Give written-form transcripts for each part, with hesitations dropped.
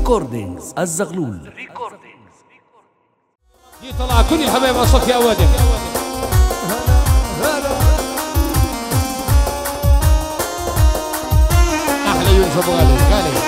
ريكوردينجز الزغلول. يطلع كل الحبايب على صف يا اوادم. احلى يونس ابو غالي غالي.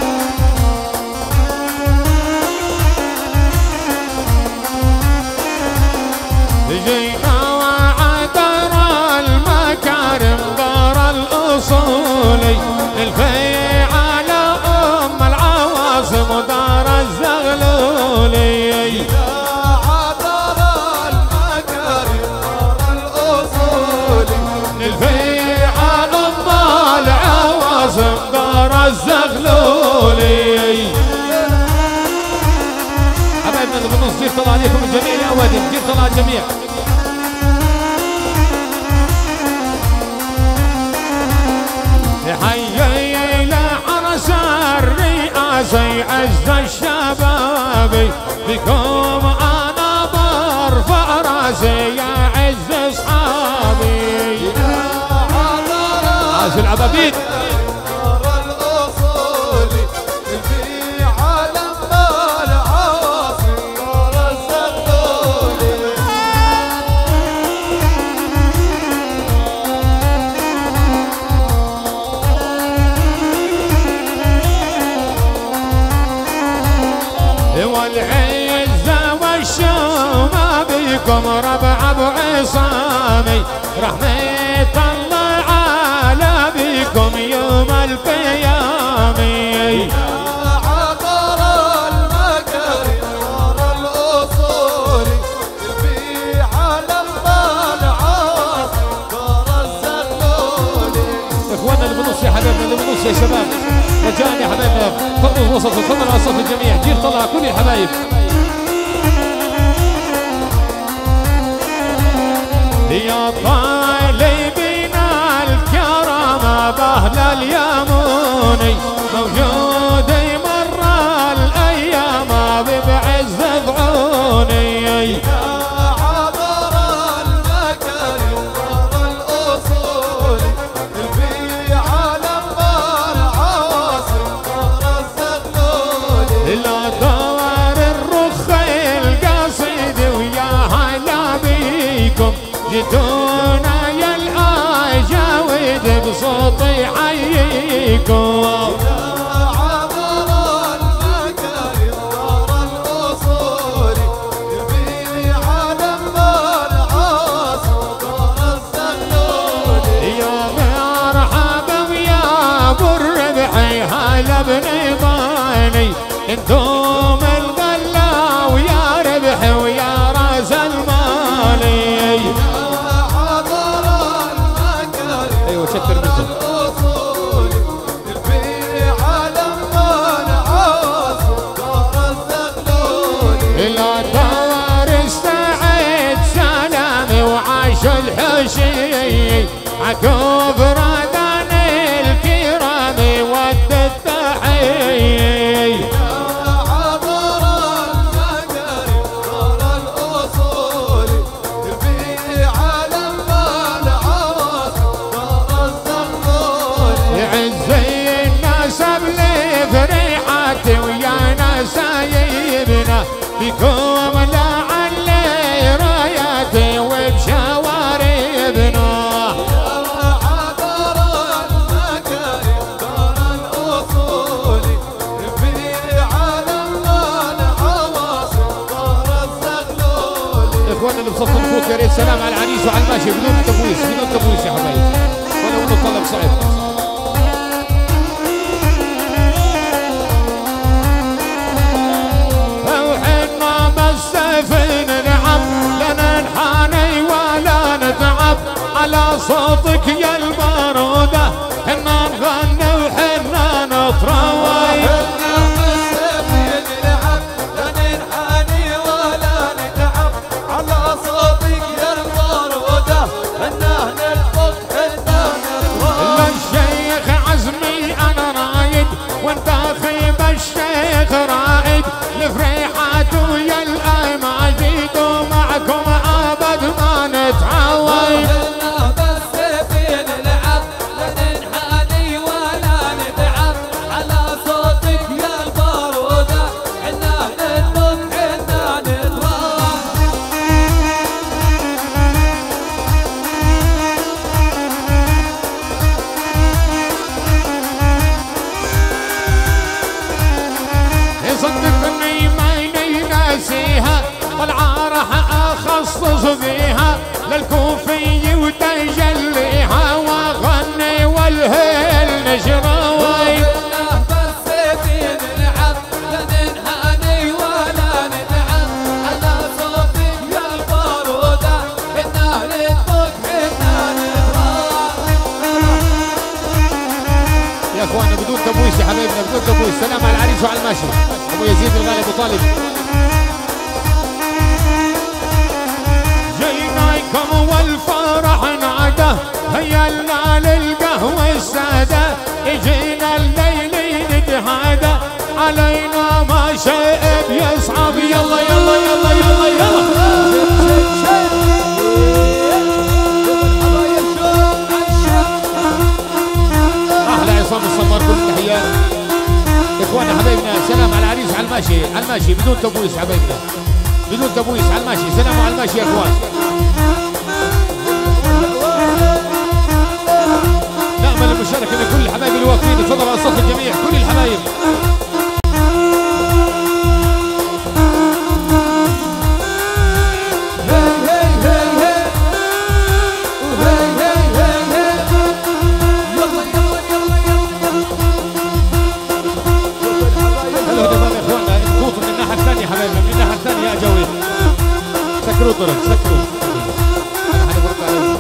جينا وعدر المكارم دار الاصولي الفي على ام العواصم ودار الزغلولي. عدر المكارم دار الاصولي الفي على ام العواصم دار الزغلولي. حبايبنا اللي بالنص جير طلع عليكم الجميع يا اوادم، جير طلع الجميع. حيي لحرس الرئاسي عز الشبابي بكم انا برفع راسي يا عز اصحابي. عاش العبابيد دار الاصولي الفي علم العواصم دار الزغلولي. والعزة والشومة بكم ربع بعصامي رحمة الله على بكم يوم القيام. عبر المكارم دار الاصولي الفي علم العواصم دار الزغلولي. اخواننا اللي بالنص يا حبايبنا اللي بالنص يا شباب رجاء يا حبايبنا تفضلوا الوسط تفضلوا على صف الجميع. جير طلع كل الحبايب. يا طالبين الكرامة بأهل اليموني موجود مر الأيام ببعز ضعوني. عبر المكارم دار الاصولي الفي علم العواصم دار الزغلولي. لا دوار الرخ القصيد ويا هلا بيكم جيتونا يا الأجاويد بصوتي حييكم. عبر المكارم دار الاصولي الفي علم العواصم دار الزغلولي. يا مرحبا ويا ابو الربحي هلا بنيضاني انتم الغلا ويا ربحي ويا راس المالي. عبر المكارم ايوه شكر منكم. الاصولي الفي علم العواصم دار الزغلولي. لا دار استعد سلامي وعاش الحشي عكوب رادان الكرام ود التحيي. عبر المكارم دار الاصولي الفي علم العواصم دار الزغلولي. يعزي الناس بلفريحاتي ويا ناس يبنا بكم لعلي راياتي وبشواربنا. عبر المكارم دار الاصولي الفي علم العواصم دار الزغلولي. اخواننا اللي بصف الفوت يا ريت سلام على العريس وعلى الماشي بدون تبويس بدون تبويس يا حبايبي ولو انه طلب صعب. وحنا بس في نلعب لا ننحني ولا نتعب على صوتك يا البارودة حنا نغني وحنا نتروي. حنا بالسيف نلعب لا ننحني ولا نتعب على صوتك يا البارودة حنا نلعب حنا نتروي. الشيخ عزمي انا رايد وانت في بالشيخ رايد لفريحات ويا الاماجيد ومعكم ابد ما نتعود. حنا بالسيف بالكوفي وتجليها وغني والهيل نشراوي بالسيف نلعب لا ننهاني ولا نتعب على صوتك يا البارودة حنا نطق حنا نهرب. يا اخوانا بدون تبويس يا حبايبنا بدون تبويس. سلام على العريس وعلى الماشي ابو يزيد الغالي ابو طالب. جيناكم والفرح نعده هيا للقهوة السادة اجينا الليل نتهادى علينا ما شيء بيصعب. يلا يلا يلا يلا يلا احلى عصام الصمار كل التحيات اخوانا حبايبنا. سلام على العريس على الماشي على الماشي بدون تبويس حبايبنا بدون تبويس على الماشي. سلام على الماشي يا اخوان. نأمل المشاركة لكل الحبايب اللي واقفين. تفضل على صوت الجميع كل الحبايب. سكروا الطرق سكروا. انا حنبرك عليهم.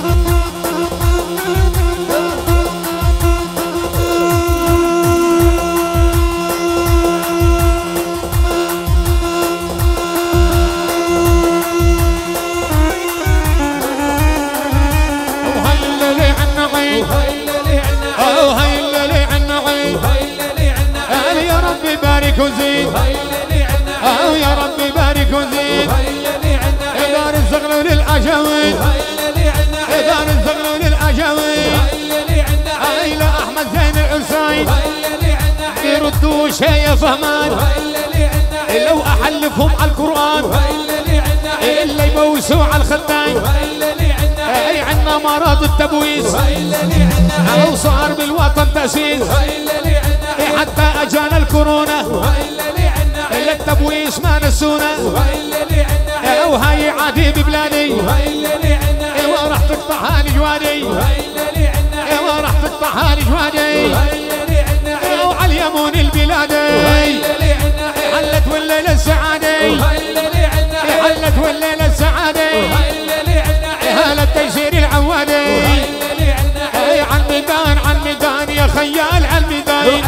وهيللي عنعي وهيللي عنعي يا ربي بارك وزيد يا ربي بارك وزيد. دار الزغلول للأجاويل دار الزغلول للأجاويل عيلة أحمد زين الحسين يردوا شي فهمان لو أحلفهم على القرآن إلا يبوسوا على الخدين. أي عنا مرض التبويس أو صار بالوطن تأسيس حتى أجانا الكورونا إلا التبويس ما نسونا. وهاي عادي ببلادي وراح تقطعها جوادي وراح تقطعها جوادي وعلى اليمون البلادي حلت والليلة السعادة حلت والليلة السعادة هلا التيسير العوادي عن ميدان عن ميدان يا خيال عن ميدان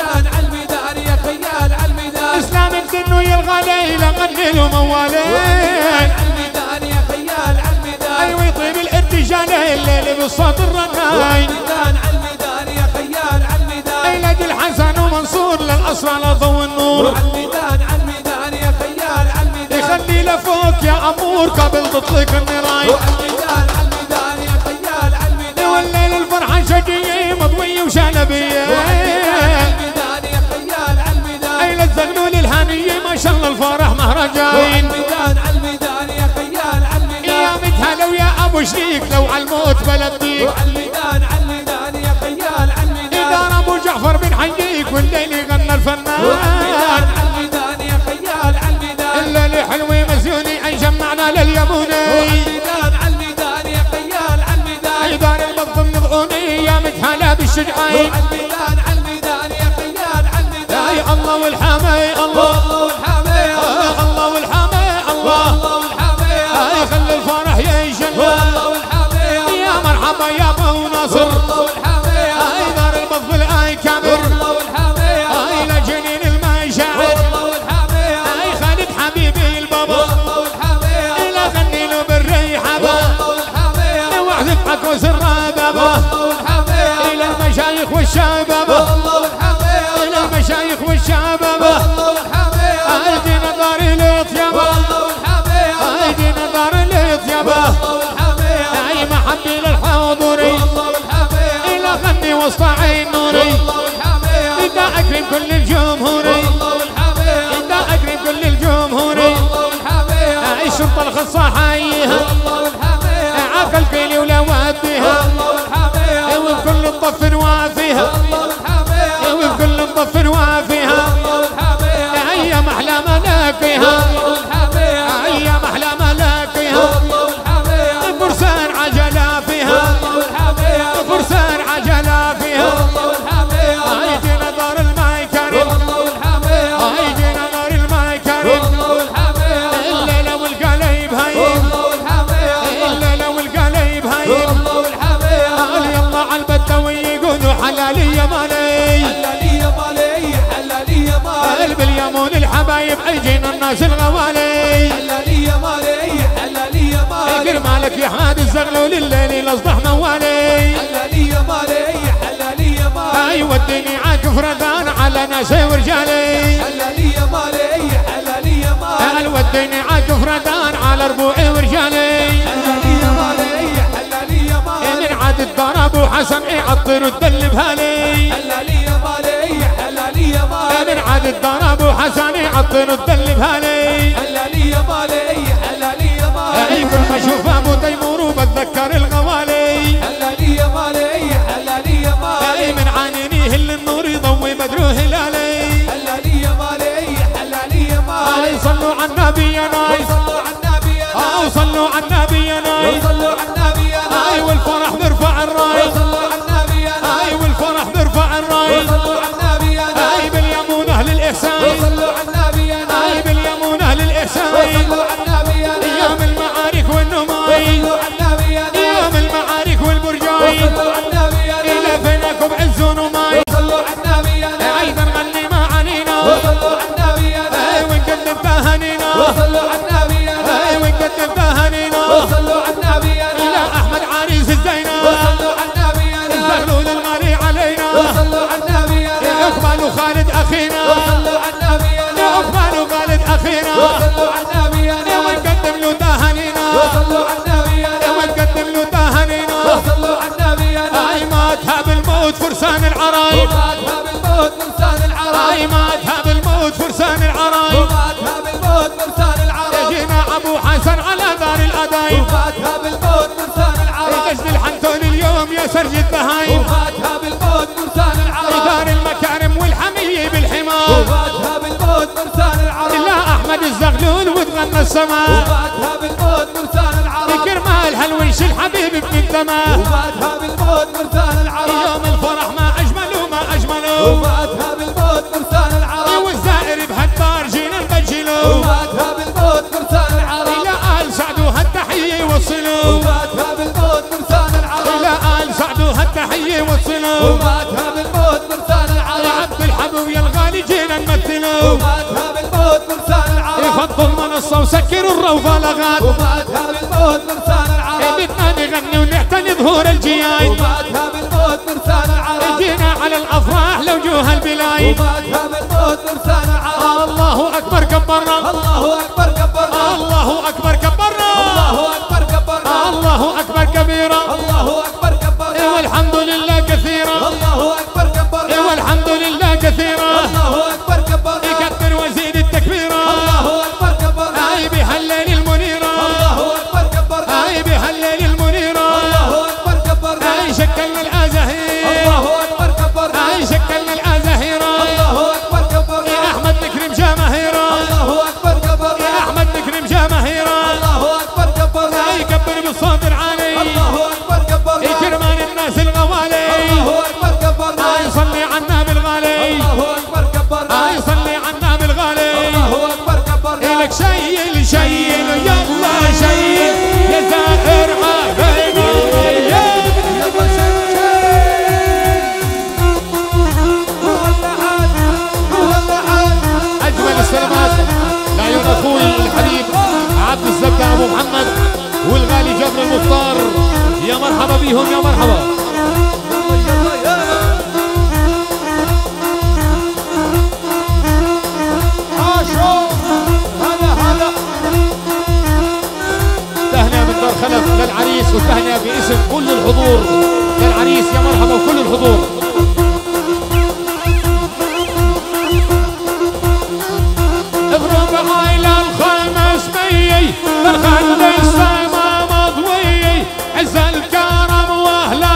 اسلام الدنو يا الغالي لغني له موالي عالميدان يا خيال عالميدان ايوه يطيب الارتجال الليل بالصوت الرناي عالميدان يا خيال عالميدان ايلاد الحسن ومنصور للاصل على ضوء النور عالميدان يا خيال عالميدان يخلي لفوق يا امور قبل تطلق النراي عالميدان يا خيال عالميدان والليل الفرحه شقيه مضويه وشنبيه عالميدان يا خيال عالميدان ايلاد الزغلول الهانيه ما شاء الله الفرح مهرجان عالميدان يا خيال عالميدان يا متهلا ويا ابو شريك لو على الموت بلبيك عالميدان يا خيال عالميدان إدار أبو جعفر بن حييك والليل يغنى الفنان عالميدان يا خيال عالميدان الليل حلوة مزيوني أي جمعنا لليموني عالميدان يا خيال عالميدان إدار المظلم نضعوني يا متهلا بالشجعين عالميدان يا خيال عالميدان يا الله والحامي الله الله والحامي الله خلي الفرح يجنن يا مرحبا يا ابو ناصر دار المظل اي كامر اي لجنين المشاعر اي خالد حبيبي البابا الى غني له بالريحه واحذف عكوز الربابه الى المشايخ والشباب الى المشايخ والشباب ايدينا دار الاطيابه ايدينا دار الاطيابه اي محبي للحاضرين الى غني وسط عين نوري اذا اكرم كل الجمهوري اذا اكرم كل الجمهوري اي الشرطه الخاصه حيها عقل فيني ولا وديها وبكل الضف وافيها وبكل الضف وافيها ايام احلى ملاقيها ايام احلى ملاقيها قلب اليمون الحبايب عيجين الناس الغوالي حلالي يا مالي حلالي يا مالي كرمالك يا حاد الزغلول الليل اصبح موالي حلالي يا مالي حلالي يا مالي اي وديني عاك فرذان على ناسي ورجالي حلالي يا مالي حلالي يا مالي وديني عاك فرذان على ربوعي ورجالي حلالي يا مالي حلالي يا مالي من عاد الدار ابو حسن يعطر وتدلب هالي حلالي يا مالي حلالي يا مالي من عاد الدار ابو حسن يعطر وتدلب هالي حلالي يا مالي حلالي يا مالي كل ما اشوف ابو تيمور وبتذكر الغوالي حلالي يا مالي حلالي يا مالي من عانيني هل النور يضوي بدره هلالي حلالي يا مالي حلالي يا مالي صلوا على النبي يا ناي صلوا على النبي يا ناي صلوا على النبي يا ناي صلوا على النبي يا ناي والفرح بيرفع الراي صلوا على النبي يا ناي والفرح بيرفع الراي صلوا على النبي يا ناي باليمون اهل الاحسان صلوا على النبي يا ناي باليمون اهل الاحسان صلوا على النبي يا ناي ايام المعارك والنماي صلوا على النبي يا ناي ايام المعارك والبرجاي صلوا على النبي يا ناي الى فينكم عز ونماي صلوا على النبي يا ناي ايضا غني ما عنينا صلوا على النبي يا ناي ونقدم تهانينا صلوا على النبي يا ناي ونقدم تهانينا صلوا على النبي يا الى ناي احمد عريس الزينه صلوا على النبي يا ناي الزغلول الغالي علينا صلوا على النبي يا ناي عقبال وخالد اخينا صلوا على النبي يا ناي عقبال وخالد اخينا صلوا على النبي يا ناي ونقدم له تهانينا صلوا على النبي يا ناي ونقدم له تهانينا صلوا على النبي يا ناي ما تهاب الموت فرسان العرايب وما تهاب الموت فرسان العرايب ما تهاب الموت فرسان العرايب وما تهاب الموت فرسان العرايب جينا ابو حسن على دار الادايب وما تهاب الموت فرسان العرايب غزل الحنتون اليوم يا سرج البهايم وما تهاب الموت فرسان العرايب دار المكارم والحمية بالحمار وما تهاب الموت فرسان العرايب لا احمد الزغلول وتغنى السماء وما تهاب الموت فرسان العرايب كرمال هالونش الحبيب ابن الدماء وما تهاب الموت فرسان العرايب يوم الفرح ما اجمله ما اجمله وما تهاب الموت فرسان العرايب والزائر بهالدار جينا نبجله وما تهاب الموت فرسان العرايب الى ال سعدو هالتحية يوصلوا وما تهاب الموت فرسان العرايب الى ال سعدو هالتحية يوصلوا وما تهاب الموت فرسان العرايب عبد الحبو يا الغالي جينا نمثله وما تهاب الموت فرسان العرايب يفضل منصة وسكروا الروضة لغات وما تهاب الموت فرسان العرايب بدنا نغني ونعتني ظهور الجياي وما تهاب الموت فرسان العرايب جينا على الافراح لوجوه البلاي وما تهاب الموت فرسان العرايب الله اكبر كبرنا الله اكبر كبرنا الله اكبر كبرنا الله اكبر كبرنا الله اكبر كبيرا الله اكبر كبرنا والحمد لله كثيرا الله اكبر كبرنا والحمد لله كثيرا الله اكبر كبرنا يكبر وزيد التكبيرا الله اكبر كبرنا اي بهالليل المنيرة الله اكبر كبرنا اي بهالليل المنيرة الله اكبر كبرنا اي شكلنا الازهير الله اكبر كبرنا اي شكلنا الازهيرة الله اكبر كبرنا يا احمد نكرم جماهيرا الله اكبر كبرنا يا احمد نكرم جماهيرا الله اكبر كبرنا يكبر بالصوت العالي الله اكبر كبرنا كرمان الناس الغوالي الله اكبر كبرنا يصلي عنا بالغالي الله اكبر كبرنا يصلي عنا بالغالي الله اكبر كبرنا لك شيل شيل يلا شيل يا زائر علينا يلا شيل ولعان اجمل السلامات لعيون اخوي الحبيب عبد الزكا ابو محمد والغالي جبر المختار يا مرحبا بيهم يا مرحبا تهنئة من دار خلف للعريس وتهنئة باسم كل الحضور للعريس يا مرحبا وكل الحضور بربع إلى الخمس مية بالخل السما مضوي عز الكرم واهل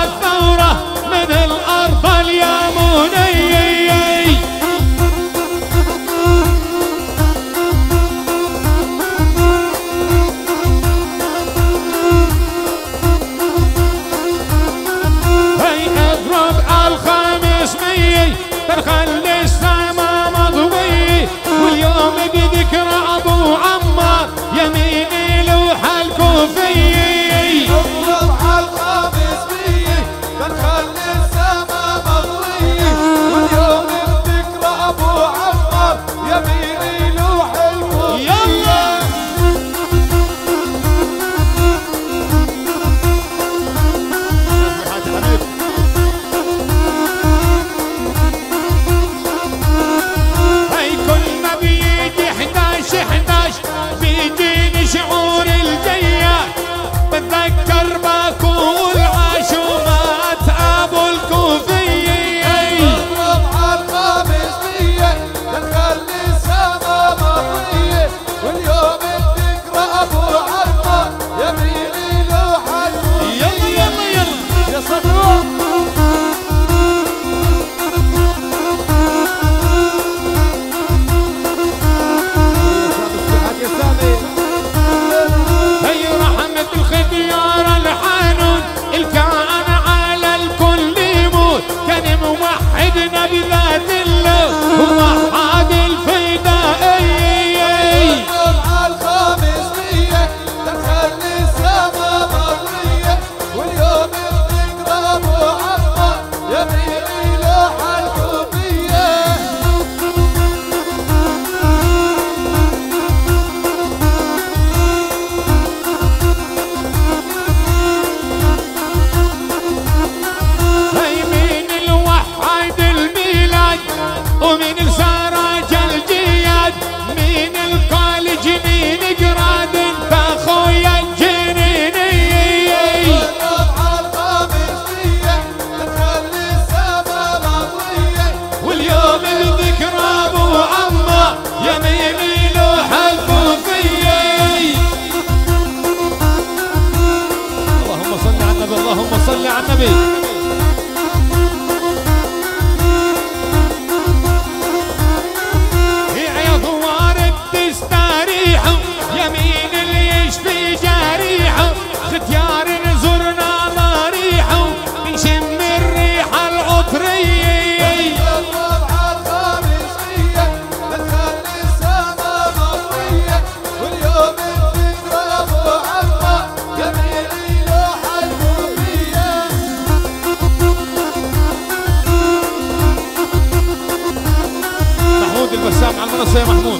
المنصة يا محمود.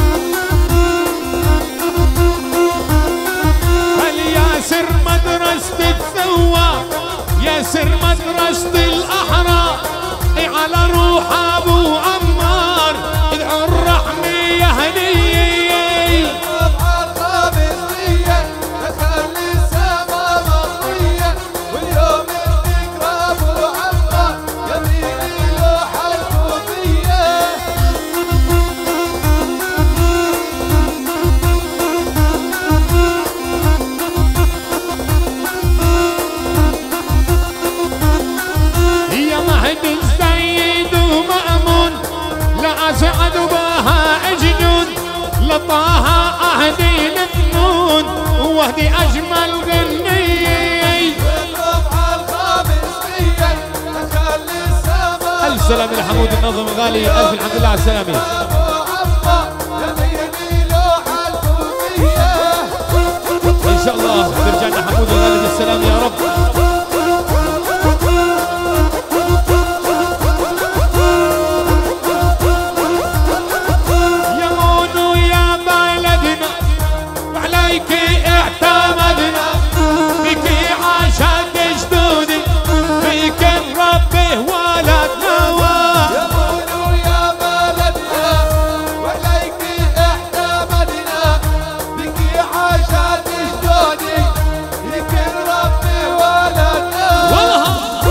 ياسر مدرسة الثواب، ياسر مدرسة الأحرار، على روح أبو عمار ادعوا الرحمة يا هنية. ربع الخامسية تخلي السما مطية، واليوم الذكرى أبو عمار يميني لوح الكوفية. أسعد بها جنون لطاها أهدي الفنون وهدي أجمل غنية. ربع الخامسية تخلي السما. ألف سلام لحمود النظم الغالي، ألف الحمد لله على السلامة. إن شاء الله ترجع لنا حمود الغالي بالسلام يا رب. اعتمدنا بك عاشت جدودي، بك ربي ولدنا. يا مولو يا بلدنا وعليك اعتمدنا، بك عاشت جدودي، بك ربي ولدنا.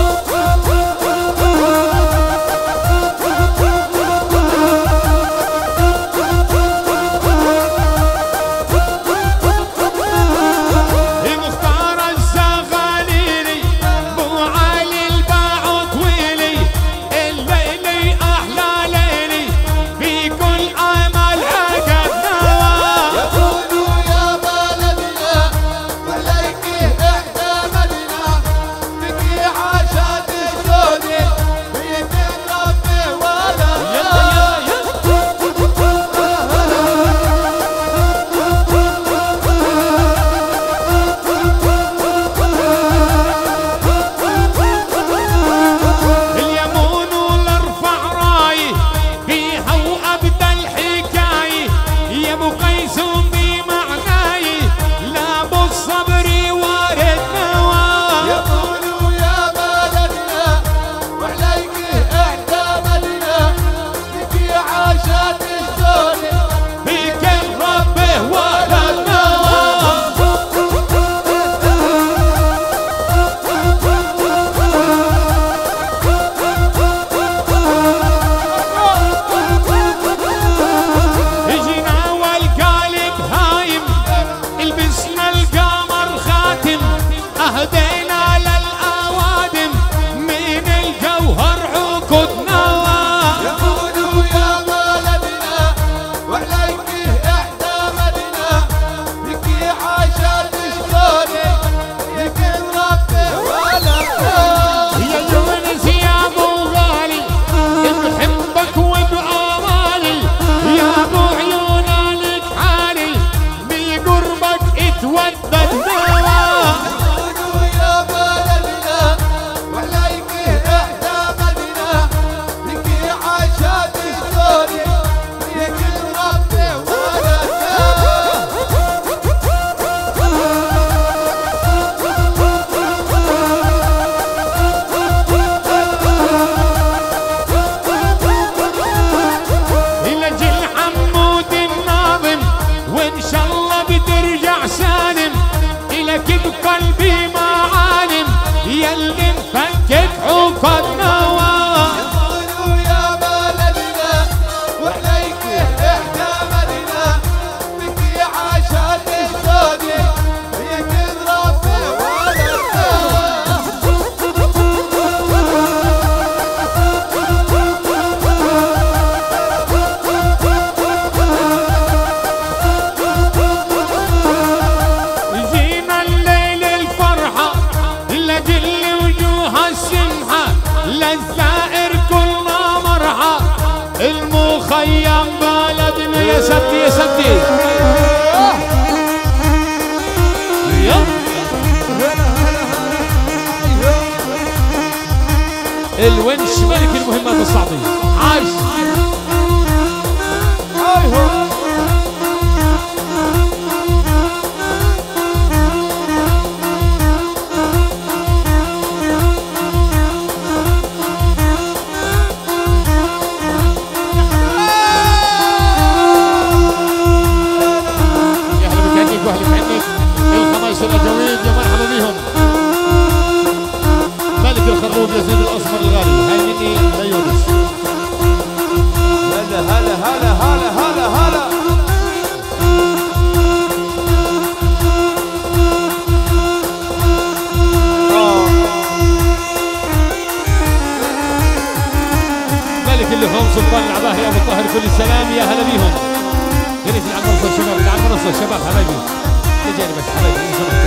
المخيم بلدنا يا سبتي يا سبتي. الونش ملك المهمات الصعبة. عاش هلا هلا هلا هلا هلا. ملك اللحوم سلطان العباهي ابو الطاهر كل السلام، يا هلا بيهم. يا ريت على المنصه الشباب، على المنصه الشباب حبايبي، تجاني بس حبايبي.